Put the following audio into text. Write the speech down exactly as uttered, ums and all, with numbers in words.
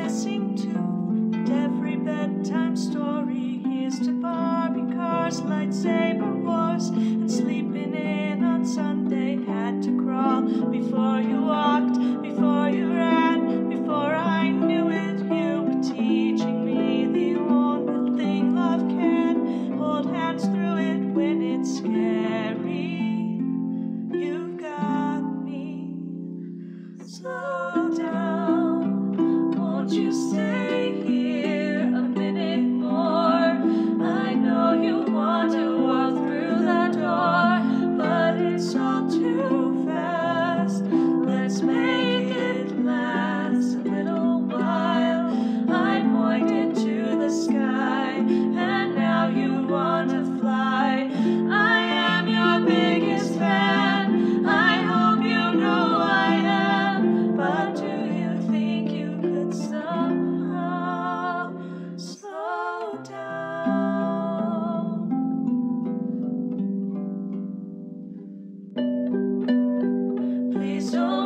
missing tooth, and every bedtime story. Here's to Barbie cars, lightsaber wars, and sleeping in on Sunday. Had to crawl before you walked, before you ran, before I knew it. You were teaching me the only thing love can. Hold hands through it when it's scary. You've got me. Slow down, won't you stay here a minute more? I know you want to walk through the door, but it's all too fast. Let's make it last a little while. I pointed to the sky, and now you want to fly. I am your biggest fan. I hope you know I am. But do you think you could somehow slow down? Please don't